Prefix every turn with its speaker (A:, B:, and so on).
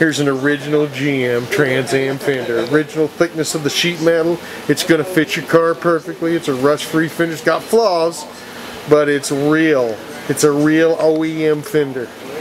A: Here's an original GM Trans Am fender. Original thickness of the sheet metal. It's going to fit your car perfectly. It's a rust-free fender. It's got flaws, but it's real. It's a real OEM fender.